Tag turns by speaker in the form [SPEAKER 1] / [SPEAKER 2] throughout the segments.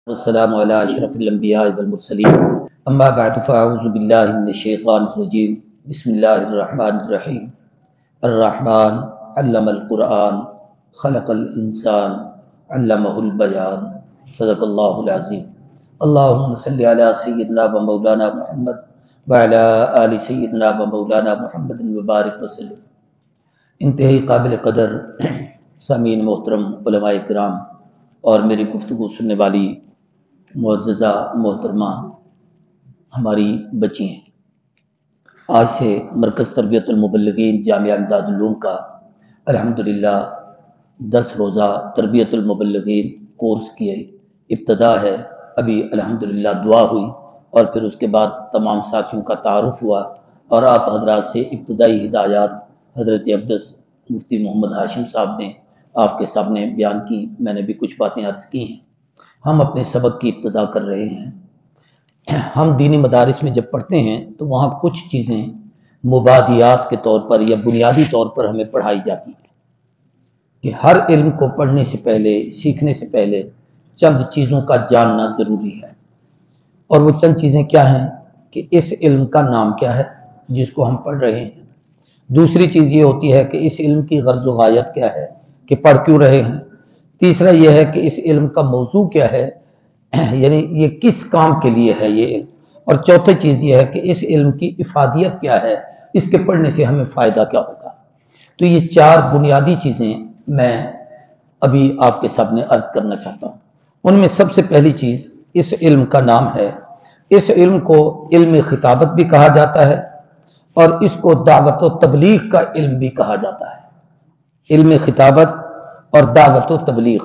[SPEAKER 1] والسلام علی اشرف الانبیاء والمرسلین اما بعد فاعوذ باللہ من الشیطان الرجیم بسم اللہ الرحمن الرحیم الرحمن علم القرآن خلق الانسان علمہ البیان صدق اللہ العظیم اللہم صلی علی سیدنا و مولانا محمد وعلی آل سیدنا و مولانا محمد وبارک وسلم۔ انتہائی قابل قدر سامعین محترم علماء کرام اور میری گفتگو سننے والی معززہ محترمہ ہماری بچی ہیں، آج سے مرکز تربیت المبلغین جامعہ امداد العلوم کا الحمدللہ 10 روزہ تربیت المبلغین کورس کی ابتدا ہے۔ ابھی الحمدللہ دعا ہوئی اور پھر اس کے بعد تمام ساتھیوں کا تعارف ہوا اور آپ حضرات سے ابتدائی ہدایات حضرت اقدس مفتی محمد ہاشم صاحب نے آپ کے سامنے بیان کی، میں نے بھی کچھ باتیں عرض کی ہیں۔ ہم اپنے سبق کی ابتدا کر رہے ہیں۔ ہم دینی مدارس میں جب پڑھتے ہیں تو وہاں کچھ چیزیں مبادیات کے طور پر یا بنیادی طور پر ہمیں پڑھائی جاتی ہیں کہ ہر علم کو پڑھنے سے پہلے، سیکھنے سے پہلے چند چیزوں کا جاننا ضروری ہے۔ اور وہ چند چیزیں کیا ہیں کہ اس علم کا نام کیا ہے جس کو ہم پڑھ رہے ہیں، دوسری چیز یہ ہوتی ہے کہ اس علم کی غرض و غایت کیا ہے کہ پڑھ کیوں رہے ہیں، تیسرا یہ ہے کہ اس علم کا موضوع کیا ہے، یعنی یہ کس کام کے لیے ہے یہ علم، اور چوتھی چیز یہ ہے کہ اس علم کی افادیت کیا ہے، اس کے پڑھنے سے ہمیں فائدہ کیا ہوگا۔ تو یہ 4 بنیادی چیزیں میں ابھی آپ کے سامنے عرض کرنا چاہتا ہوں۔ ان میں سب سے پہلی چیز اس علم کا نام ہے۔ اس علم کو علم خطابت بھی کہا جاتا ہے اور اس کو دعوت و تبلیغ کا علم بھی کہا جاتا ہے۔ علم خطابت اور دعوت و تبلیغ،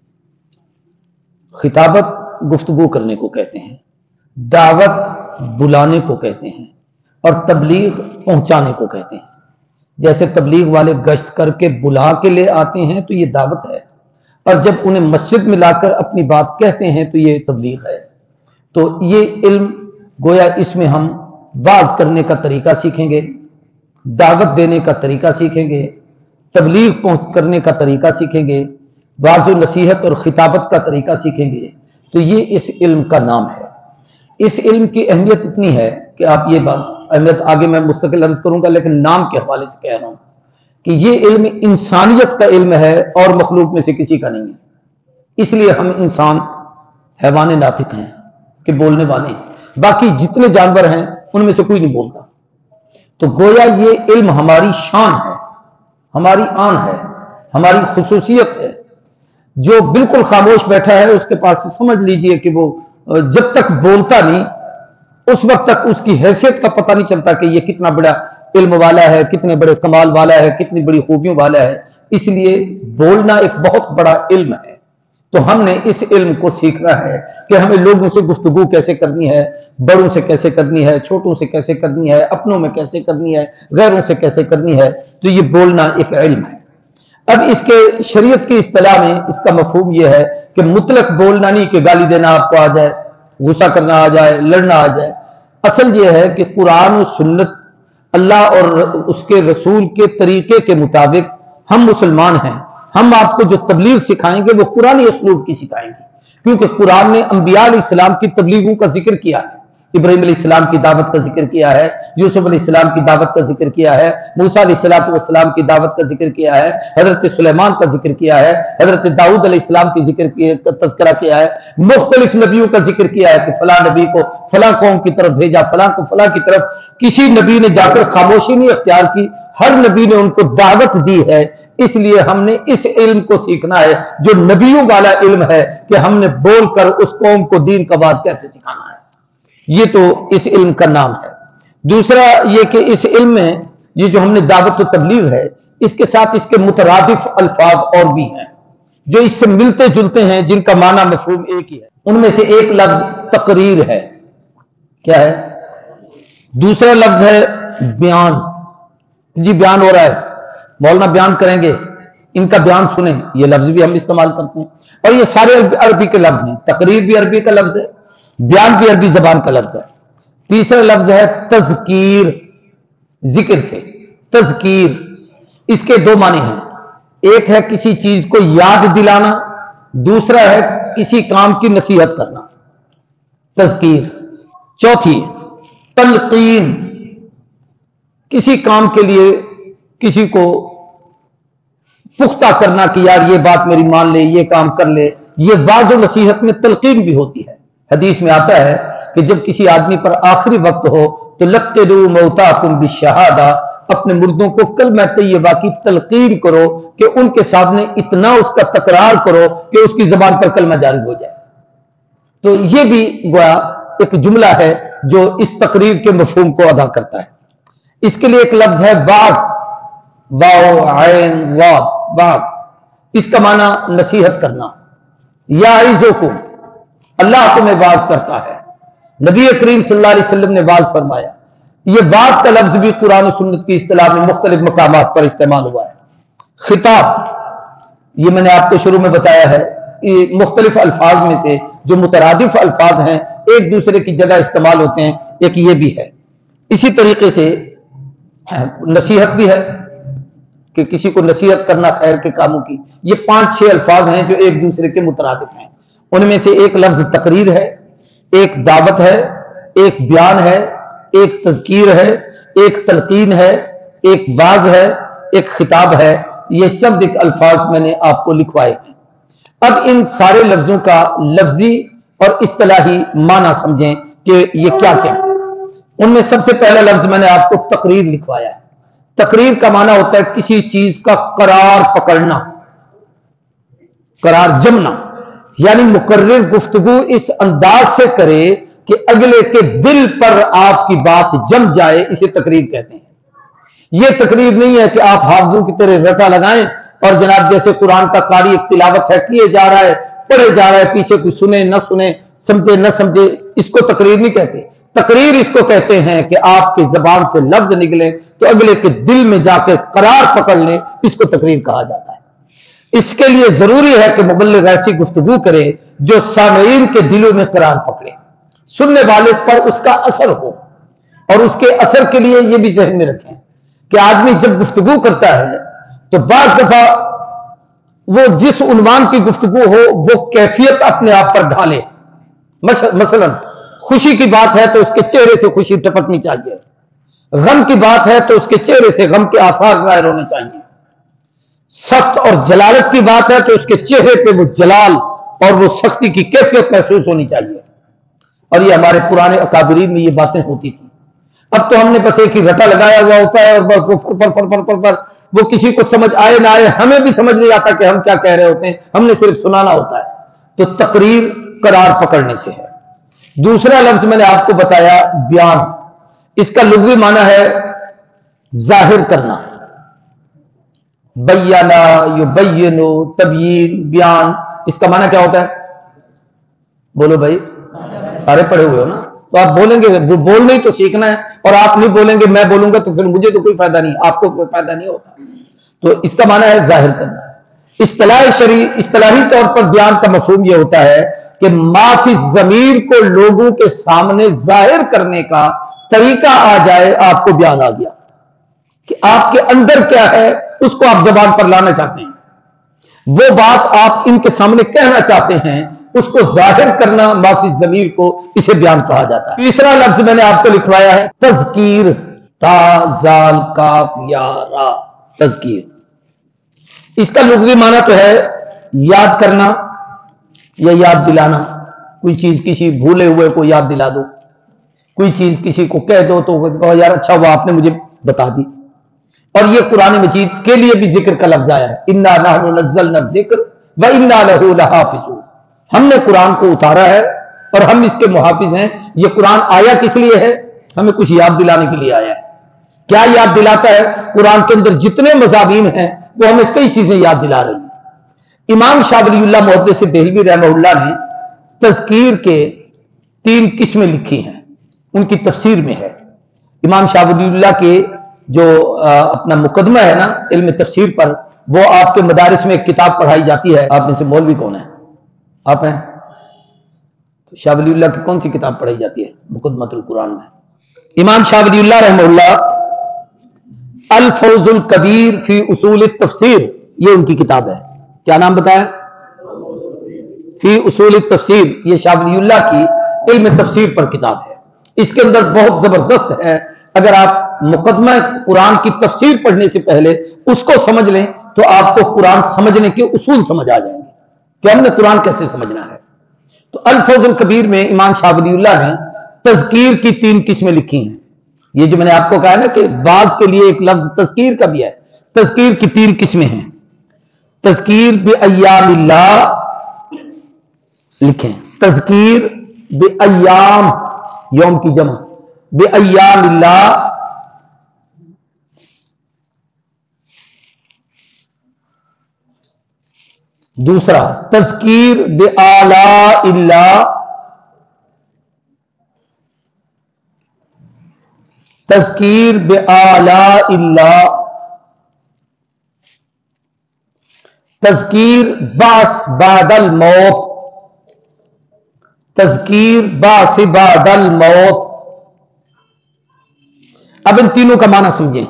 [SPEAKER 1] خطابت گفتگو کرنے کو کہتے ہیں، دعوت بلانے کو کہتے ہیں اور تبلیغ پہنچانے کو کہتے ہیں۔ جیسے تبلیغ والے گشت کر کے بلا کے لے آتے ہیں تو یہ دعوت ہے، اور جب انہیں مسجد میں لا کر اپنی بات کہتے ہیں تو یہ تبلیغ ہے۔ تو یہ علم گویا اس میں ہم واعظ کرنے کا طریقہ سیکھیں گے، دعوت دینے کا طریقہ سیکھیں گے، تبلیغ پہنچ کرنے کا طریقہ سیکھیں گے، واعظ و نصیحت اور خطابت کا طریقہ سیکھیں گے۔ تو یہ اس علم کا نام ہے۔ اس علم کی اہمیت اتنی ہے کہ آپ یہ بات اہمیت آگے میں مستقل عرض کروں گا، لیکن نام کے حوالے سے کہہ رہا ہوں کہ یہ علم انسانیت کا علم ہے اور مخلوق میں سے کسی کا نہیں ہے۔ اس لیے ہم انسان حیوان ناطق ہیں کہ بولنے والے ہیں، باقی جتنے جانور ہیں ان میں سے کوئی نہیں بولتا۔ تو گویا یہ علم ہماری شان ہے، ہماری آن ہے، ہماری خصوصیت ہے۔ جو بالکل خاموش بیٹھا ہے اس کے پاس سمجھ لیجئے کہ وہ جب تک بولتا نہیں اس وقت تک اس کی حیثیت کا پتہ نہیں چلتا کہ یہ کتنا بڑا علم والا ہے، کتنے بڑے کمال والا ہے، کتنی بڑی خوبیوں والا ہے۔ اس لیے بولنا ایک بہت بڑا علم ہے۔ تو ہم نے اس علم کو سیکھنا ہے کہ ہمیں لوگوں سے گفتگو کیسے کرنی ہے، بڑوں سے کیسے کرنی ہے، چھوٹوں سے کیسے کرنی ہے، اپنوں میں کیسے کرنی ہے، غیروں سے کیسے کرنی ہے۔ تو یہ بولنا ایک علم ہے۔ اب اس کے شریعت کی اصطلاح میں اس کا مفہوم یہ ہے کہ مطلق بولنا نہیں کہ گالی دینا آپ کو آ جائے، غصہ کرنا آ جائے، لڑنا آ جائے۔ اصل یہ ہے کہ قرآن و سنت، اللہ اور اس کے رسول کے طریقے کے مطابق ہم مسلمان ہیں۔ ہم آپ کو جو تبلیغ سکھائیں گے وہ قرآنی اسلوب کی سکھائیں گے، کیونکہ قرآن نے انبیاء علیہ السلام کی تبلیغوں کا ذکر کیا ہے۔ ابراہیم علیہ السلام کی دعوت کا ذکر کیا ہے، یوسف علیہ السلام کی دعوت کا ذکر کیا ہے، موسیٰ علیہ السلام کی دعوت کا ذکر کیا ہے، حضرت سلیمان کا ذکر کیا ہے، حضرت داؤد علیہ السلام کی تذکرہ کیا ہے، مختلف نبیوں کا ذکر کیا ہے کہ فلاں نبی کو فلاں قوم کی طرف بھیجا، فلاں کو فلاں کی طرف۔ کسی نبی نے جا کر خاموشی نہیں اختیار کی، ہر نبی نے ان کو دعوت دی ہے۔ اس لیے ہم نے اس علم کو سیکھنا ہے جو نبیوں والا علم ہے کہ ہم نے بول کر اس قوم کو دین کا باز کیسے سکھانا ہے۔ یہ تو اس علم کا نام ہے۔ دوسرا یہ کہ اس علم میں یہ جو ہم نے دعوت و تبلیغ ہے، اس کے ساتھ اس کے مترادف الفاظ اور بھی ہیں جو اس سے ملتے جلتے ہیں، جن کا معنی مفہوم ایک ہی ہے۔ ان میں سے ایک لفظ تقریر ہے۔ کیا ہے؟ دوسرا لفظ ہے بیان۔ جی بیان ہو رہا ہے، مولانا بیان کریں گے، ان کا بیان سنیں، یہ لفظ بھی ہم استعمال کرتے ہیں، اور یہ سارے عربی کے لفظ ہیں۔ تقریر بھی عربی کا لفظ ہے، بیان بھی عربی زبان کا لفظ ہے۔ تیسرا لفظ ہے تذکیر، ذکر سے تذکیر۔ اس کے 2 معنی ہیں، ایک ہے کسی چیز کو یاد دلانا، دوسرا ہے کسی کام کی نصیحت کرنا، تذکیر۔ چوتھی تلقین، کسی کام کے لیے کسی کو پختہ کرنا کہ یار یہ بات میری مان لے، یہ کام کر لے۔ یہ واضح نصیحت میں تلقین بھی ہوتی ہے۔ حدیث میں آتا ہے کہ جب کسی آدمی پر آخری وقت ہو تو لقنوا موتاکم بالشہادہ، اپنے مردوں کو کلمہ طیبہ کی تلقین کرو کہ ان کے سامنے اتنا اس کا تکرار کرو کہ اس کی زبان پر کلمہ جاری ہو جائے۔ تو یہ بھی گویا ایک جملہ ہے جو اس تقریر کے مفہوم کو ادا کرتا ہے۔ اس کے لیے ایک لفظ ہے واعظ، واو عین واو، واعظ، اس کا معنی نصیحت کرنا۔ یعظکم، اللہ تمہیں واعظ کرتا ہے۔ نبی کریم صلی اللہ علیہ وسلم نے واعظ فرمایا۔ یہ واعظ کا لفظ بھی قرآن و سنت کی اصطلاح میں مختلف مقامات پر استعمال ہوا ہے۔ خطاب، یہ میں نے آپ کو شروع میں بتایا ہے، یہ مختلف الفاظ میں سے جو مترادف الفاظ ہیں ایک دوسرے کی جگہ استعمال ہوتے ہیں، ایک یہ بھی ہے۔ اسی طریقے سے نصیحت بھی ہے کہ کسی کو نصیحت کرنا خیر کے کاموں کی۔ یہ 5-6 الفاظ ہیں جو ایک دوسرے کے مترادف ہیں۔ ان میں سے ایک لفظ تقریر ہے، ایک دعوت ہے، ایک بیان ہے، ایک تذکیر ہے، ایک تلقین ہے، ایک واعظ ہے، ایک خطاب ہے۔ یہ چند ایک الفاظ میں نے آپ کو لکھوائے ہیں۔ اب ان سارے لفظوں کا لفظی اور اصطلاحی معنی سمجھیں کہ یہ کیا کیا ہے۔ ان میں سب سے پہلا لفظ میں نے آپ کو تقریر لکھوایا ہے۔ تقریر کا معنی ہوتا ہے کسی چیز کا قرار پکڑنا، قرار جمنا، یعنی مقرر گفتگو اس انداز سے کرے کہ اگلے کے دل پر آپ کی بات جم جائے، اسے تقریر کہتے ہیں۔ یہ تقریر نہیں ہے کہ آپ حافظوں کی طرح رٹا لگائیں اور جناب جیسے قرآن کا قاری ایک تلاوت ہے، کیے جا رہا ہے، پڑھے جا رہا ہے، پیچھے کوئی سنے نہ سنے، سمجھے نہ سمجھے، اس کو تقریر نہیں کہتے۔ تقریر اس کو کہتے ہیں کہ آپ کی زبان سے لفظ نکلے تو اگلے کے دل میں جا کے قرار پکڑ لیں، اس کو تقریر کہا جاتا ہے۔ اس کے لیے ضروری ہے کہ مبلغ ایسی گفتگو کرے جو سامعین کے دلوں میں قرار پکڑے، سننے والے پر اس کا اثر ہو۔ اور اس کے اثر کے لیے یہ بھی ذہن میں رکھیں کہ آدمی جب گفتگو کرتا ہے تو بعض دفعہ وہ جس عنوان کی گفتگو ہو وہ کیفیت اپنے آپ پر ڈھالے۔ مثلا خوشی کی بات ہے تو اس کے چہرے سے خوشی ٹپکنی چاہیے، غم کی بات ہے تو اس کے چہرے سے غم کے آثار ظاہر ہونے چاہیے، سخت اور جلالت کی بات ہے تو اس کے چہرے پہ وہ جلال اور وہ سختی کی کیفیت محسوس ہونی چاہیے۔ اور یہ ہمارے پرانے اکابرین میں یہ باتیں ہوتی تھیں۔ اب تو ہم نے بس ایک ہی رٹا لگایا ہوا ہوتا ہے اور بس وہ کسی کو سمجھ آئے نہ آئے، ہمیں بھی سمجھ نہیں آتا کہ ہم کیا کہہ رہے ہوتے ہیں، ہم نے صرف سنانا ہوتا ہے۔ تو تقریر قرار پکڑنے سے ہے۔ دوسرا لفظ میں نے آپ کو بتایا بیان، اس کا لغوی معنی ہے ظاہر کرنا۔ بیانہ، یبین، تبیین، بیان، اس کا معنی کیا ہوتا ہے؟ بولو بھائی، سارے پڑھے ہوئے ہو نا، تو آپ بولیں گے، بولنا ہی تو سیکھنا ہے، اور آپ نہیں بولیں گے میں بولوں گا تو پھر مجھے تو کوئی فائدہ نہیں، آپ کو کوئی فائدہ نہیں ہوتا۔ تو اس کا معنی ہے ظاہر کرنا۔ اصطلاحی طور پر بیان کا مفہوم یہ ہوتا ہے کہ ما فی الضمیر کو لوگوں کے سامنے ظاہر کرنے کا طریقہ آ جائے، آپ کو بیان آ گیا کہ آپ کے اندر کیا ہے، اس کو آپ زبان پر لانا چاہتے ہیں، وہ بات آپ ان کے سامنے کہنا چاہتے ہیں، اس کو ظاہر کرنا ما فی الضمیر کو، اسے بیان کہا جاتا ہے۔ تیسرا لفظ میں نے آپ کو لکھوایا ہے تذکیر، تا زال کاف یا را، تذکیر۔ اس کا لغوی معنی تو ہے یاد کرنا یا یاد دلانا۔ کوئی چیز کسی بھولے ہوئے کو یاد دلا دو، کوئی چیز کسی کو کہہ دو تو کہو یار اچھا ہوا آپ نے مجھے بتا دی۔ اور یہ قرآن مجید کے لیے بھی ذکر کا لفظ آیا ہے، انا نحن نزلنا الذکر وانا لہ لحافظون، ہم نے قرآن کو اتارا ہے اور ہم اس کے محافظ ہیں۔ یہ قرآن آیا کس لیے ہے؟ ہمیں کچھ یاد دلانے کے لیے آیا ہے۔ کیا یاد دلاتا ہے؟ قرآن کے اندر جتنے مضامین ہیں وہ ہمیں کئی چیزیں یاد دلا رہی ہیں۔ امام شاہ ولی اللہ محدث دہلوی رحمہ اللہ نے تذکیر کے 3 قسمیں لکھی ہیں، ان کی تفسیر میں ہے۔ امام شاہ ولی اللہ کے جو اپنا مقدمہ ہے نا علم تفسیر پر، وہ آپ کے مدارس میں ایک کتاب پڑھائی جاتی ہے۔ آپ میں سے مولوی کون ہے؟ آپ ہیں؟ تو شاہ ولی اللہ کی کون سی کتاب پڑھائی جاتی ہے مقدمۃ القرآن میں؟ امام شاہ ولی اللہ رحمہ اللہ الفوز الکبیر فی اصول التفسیر، یہ ان کی کتاب ہے۔ کیا نام بتایا؟ فی اصول تفسیر، یہ شاہ ولی اللہ کی علم تفسیر پر کتاب ہے، اس کے اندر بہت زبردست ہے. اگر آپ مقدمہ قرآن کی تفسیر پڑھنے سے پہلے اس کو سمجھ لیں تو آپ کو قرآن سمجھنے کے اصول سمجھ آ جائیں گے کہ ہم نے قرآن کیسے سمجھنا ہے. تو الفوز الکبیر میں امام شاہ ولی اللہ نے تذکیر کی 3 قسمیں لکھی ہیں. یہ جو میں نے آپ کو کہا نا کہ واز کے لیے ایک لفظ تذکیر کا بھی ہے، تذکیر کی 3 قسمیں ہیں. تذکیر بایام اللہ لکھیں، تذکیر بایام، یوم کی جمع، بایام اللہ. دوسرا تذکیر بآلاء اللہ، تذکیر بآلاء اللہ. تذکیر بعث بعد الموت، تذکیر بعث بعد الموت. اب ان تینوں کا معنی سمجھیں،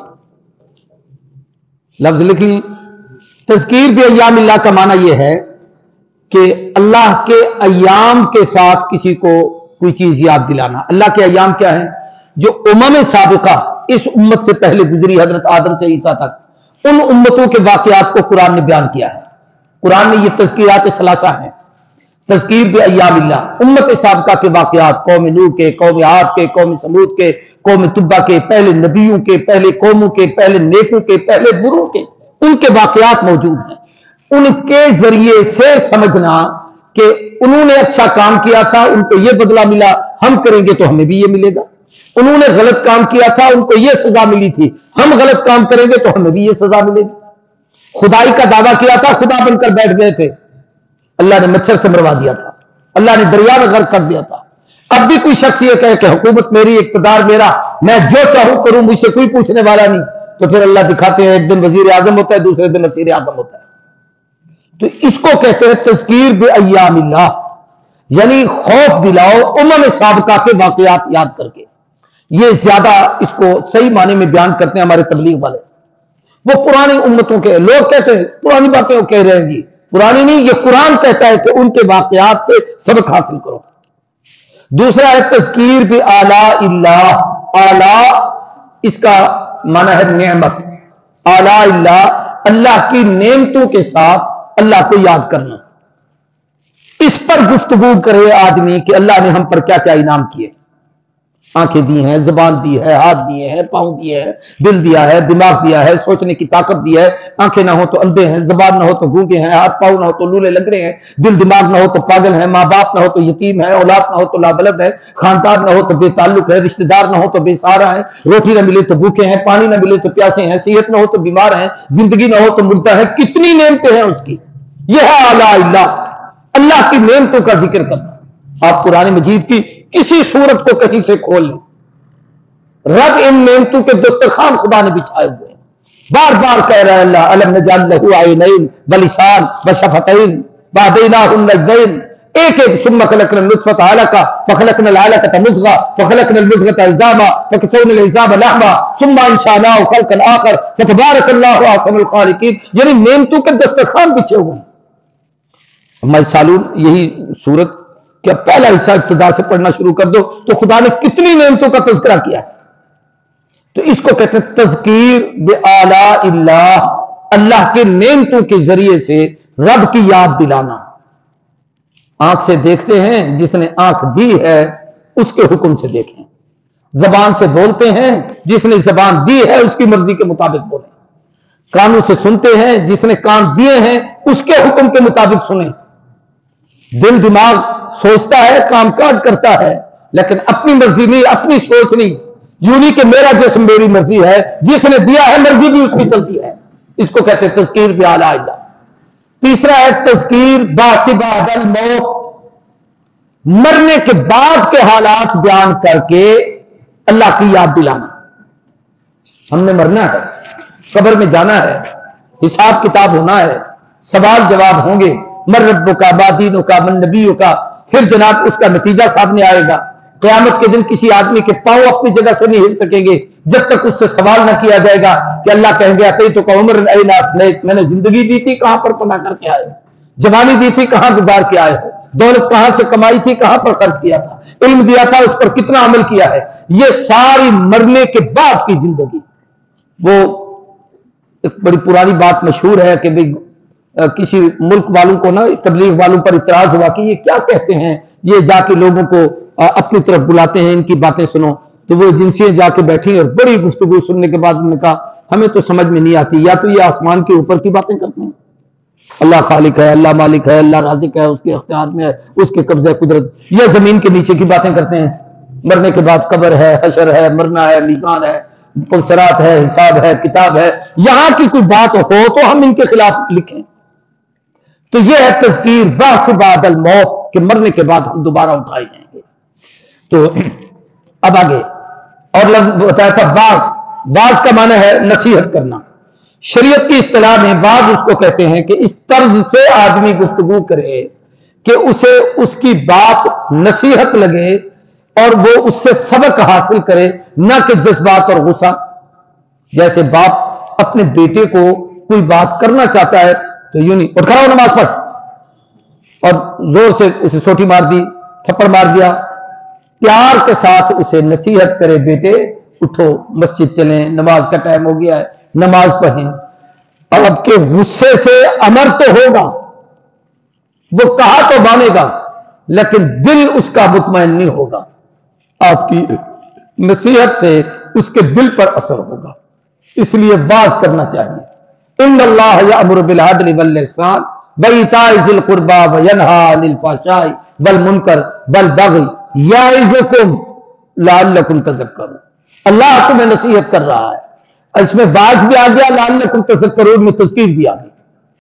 [SPEAKER 1] لفظ لکھ لیں. تذکیر بایام اللہ کا معنی یہ ہے کہ اللہ کے ایام کے ساتھ کسی کو کوئی چیز یاد دلانا. اللہ کے ایام کیا ہیں؟ جو سابقہ اس امت سے پہلے گزری، حضرت آدم سے عیسیٰ تک، ان امتوں کے واقعات کو قرآن نے بیان کیا ہے. قرآن میں یہ تذکیرات ثلاثہ ہیں. تذکیر بایام اللہ، امت سابقہ کے واقعات، قوم نوح کے، قوم عاد کے، قوم سمود کے، قوم تبا کے، پہلے نبیوں کے، پہلے قوموں کے، پہلے نیکوں کے، پہلے بروں کے، ان کے واقعات موجود ہیں. ان کے ذریعے سے سمجھنا کہ انہوں نے اچھا کام کیا تھا، ان کو یہ بدلہ ملا، ہم کریں گے تو ہمیں بھی یہ ملے گا. انہوں نے غلط کام کیا تھا، ان کو یہ سزا ملی تھی، ہم غلط کام کریں گے تو ہمیں بھی یہ سزا ملے گی. خدائی کا دعویٰ کیا تھا، خدا بن کر بیٹھ گئے تھے، اللہ نے مچھر سے مروا دیا تھا، اللہ نے دریا میں غرق کر دیا تھا. اب بھی کوئی شخص یہ کہے کہ حکومت میری، اقتدار میرا، میں جو چاہوں کروں، مجھ سے کوئی پوچھنے والا نہیں، تو پھر اللہ دکھاتے ہیں ایک دن وزیر اعظم ہوتا ہے، دوسرے دن وزیر اعظم ہوتا ہے. تو اس کو کہتے ہیں تذکیر بایام اللہ، یعنی خوف دلاؤ سابقہ کے واقعات یاد کر کے. یہ زیادہ اس کو صحیح معنی میں بیان کرتے ہیں ہمارے تبلیغ والے. وہ پرانی امتوں کے لوگ کہتے ہیں پرانی باتیں وہ کہہ رہے ہیں، جی پرانی نہیں، یہ قرآن کہتا ہے کہ ان کے واقعات سے سبق حاصل کرو. دوسرا ہے تذکیر بآلاء اللہ. آلاء اس کا معنی ہے نعمت. آلاء اللہ، اللہ کی نعمتوں کے ساتھ اللہ کو یاد کرنا. اس پر گفتگو کرے آدمی کہ اللہ نے ہم پر کیا کیا انعام کیے. آنکھیں دی ہیں، زبان دی ہے، ہاتھ دیے ہیں، پاؤں دیے ہیں، دل دیا ہے، دماغ دیا ہے، سوچنے کی طاقت دی ہے. آنکھیں نہ ہو تو اندھے ہیں، زبان نہ ہو تو گونگے ہیں، ہاتھ پاؤں نہ ہو تو لولے لنگڑے ہیں، دل دماغ نہ ہو تو پاگل ہیں، ماں باپ نہ ہو تو یتیم ہے، اولاد نہ ہو تو لابلد ہے، خاندان نہ ہو تو بے تعلق ہے، رشتہ دار نہ ہو تو بے سہارا ہے، روٹی نہ ملے تو بھوکے ہیں، پانی نہ ملے تو پیاسے ہیں، صحت نہ ہو تو بیمار ہیں، زندگی نہ ہو تو مردہ ہے. کتنی نعمتیں ہیں اس کی. یہ ہے آلاء اللہ، اللہ کی نعمتوں کا ذکر کرنا. آپ قرآن مجید کی کسی سورت کو کہیں سے کھول لیں، رب ان نعمتوں کے دسترخوان خدا نے بچھائے ہوئے ہیں. بار بار کہہ رہا ہے اللہ، الم نجعل لہ عینین ولسان وشفتین وہدیناہ النجدین. ایک ایک ثم خلقنا النطفة علقہ فخلقنا العلقة مضغہ فخلقنا المضغة عظاما فکسونا العظام لحما ثم انشأناہ خلقا آخر فتبارک اللہ احسن الخالقین. یعنی نعمتوں کے دسترخوان بچھے ہوئے ہیں. میں سالون یہی سورت کا پہلا حصہ ابتدا سے پڑھنا شروع کر دو تو خدا نے کتنی نعمتوں کا تذکرہ کیا ہے. تو اس کو کہتے ہیں تذکیر بآلاء اللہ، اللہ کے نعمتوں کے ذریعے سے رب کی یاد دلانا. آنکھ سے دیکھتے ہیں، جس نے آنکھ دی ہے اس کے حکم سے دیکھیں. زبان سے بولتے ہیں، جس نے زبان دی ہے اس کی مرضی کے مطابق بولیں. کانوں سے سنتے ہیں، جس نے کان دیے ہیں اس کے حکم کے مطابق سنیں. دل دماغ سوچتا ہے، کام کاج کرتا ہے، لیکن اپنی مرضی نہیں، اپنی سوچ نہیں. یوں نہیں کہ میرا جسم میری مرضی ہے، جس نے دیا ہے مرضی بھی اس کی چلتی ہے. اس کو کہتے ہیں تذکیر بآلاء اللہ. تیسرا ہے تذکیر بعث بعد الموت، مرنے کے بعد کے حالات بیان کر کے اللہ کی یاد دلانا. ہم نے مرنا ہے، قبر میں جانا ہے، حساب کتاب ہونا ہے، سوال جواب ہوں گے. من ربک ما دینک من نبیک، پھر جناب اس کا نتیجہ سامنے آئے گا. قیامت کے دن کسی آدمی کے پاؤں اپنی جگہ سے نہیں ہل سکیں گے جب تک اس سے سوال نہ کیا جائے گا کہ اللہ کہیں گے اتیتک عمرا این افنیت، میں نے زندگی دی تھی کہاں پر پناہ کر کے آئے ہو، جوانی دی تھی کہاں گزار کے آئے ہو. دولت کہاں سے کمائی تھی، کہاں پر خرچ کیا تھا، علم دیا تھا اس پر کتنا عمل کیا ہے، یہ ساری مرنے کے بعد کی زندگی۔ وہ ایک بڑی پرانی بات مشہور ہے کہ کسی ملک والوں کو نا تبلیغ والوں پر اعتراض ہوا کہ یہ کیا کہتے ہیں، یہ جا کے لوگوں کو اپنی طرف بلاتے ہیں، ان کی باتیں سنو، تو وہ ایجنسیاں جا کے بیٹھی اور بڑی گفتگو سننے کے بعد انہوں نے کہا ہمیں تو سمجھ میں نہیں آتی، یا تو یہ آسمان کے اوپر کی باتیں کرتے ہیں، اللہ خالق ہے، اللہ مالک ہے، اللہ رازق ہے، اس کے اختیار میں ہے، اس کے قبضہ قدرت، یا زمین کے نیچے کی باتیں کرتے ہیں، مرنے کے بعد قبر ہے، حشر ہے، مرنا ہے، میزان ہے، پلسرات ہے، حساب ہے، کتاب ہے، یہاں کی کوئی بات ہو تو ہم ان کے خلاف لکھیں۔ تو یہ ہے تذکیر بعث بعد الموت، کہ مرنے کے بعد ہم دوبارہ اٹھائے جائیں گے۔ تو اب آگے اور لفظ بتایا تھا بعض کا معنی ہے نصیحت کرنا۔ شریعت کی اصطلاح میں بعض اس کو کہتے ہیں کہ اس طرز سے آدمی گفتگو کرے کہ اسے اس کی بات نصیحت لگے اور وہ اس سے سبق حاصل کرے، نہ کہ جذبات اور غصہ۔ جیسے باپ اپنے بیٹے کو کوئی بات کرنا چاہتا ہے تو یوں نہیں، اٹھ کھڑا ہو نماز پڑھ، اور زور سے اسے سوٹی مار دی، تھپڑ مار دیا، پیار کے ساتھ اسے نصیحت کرے، بیٹے اٹھو مسجد چلیں، نماز کا ٹائم ہو گیا ہے، نماز پڑھیں۔ اب کے غصے سے امر تو ہوگا، وہ کہا تو مانے گا، لیکن دل اس کا مطمئن نہیں ہوگا، آپ کی نصیحت سے اس کے دل پر اثر ہوگا، اس لیے باز کرنا چاہیے۔ ان اللہ یأمر بالعدل والاحسان وایتاء ذی القربى وینہی عن الفحشاء والمنکر والبغی یعظکم لعلکم تذکرون۔ اللہ تمہیں نصیحت کر رہا ہے، اس میں باز بھی آ گیا، لعلکم تذکرون میں تذکیر بھی آ گیا۔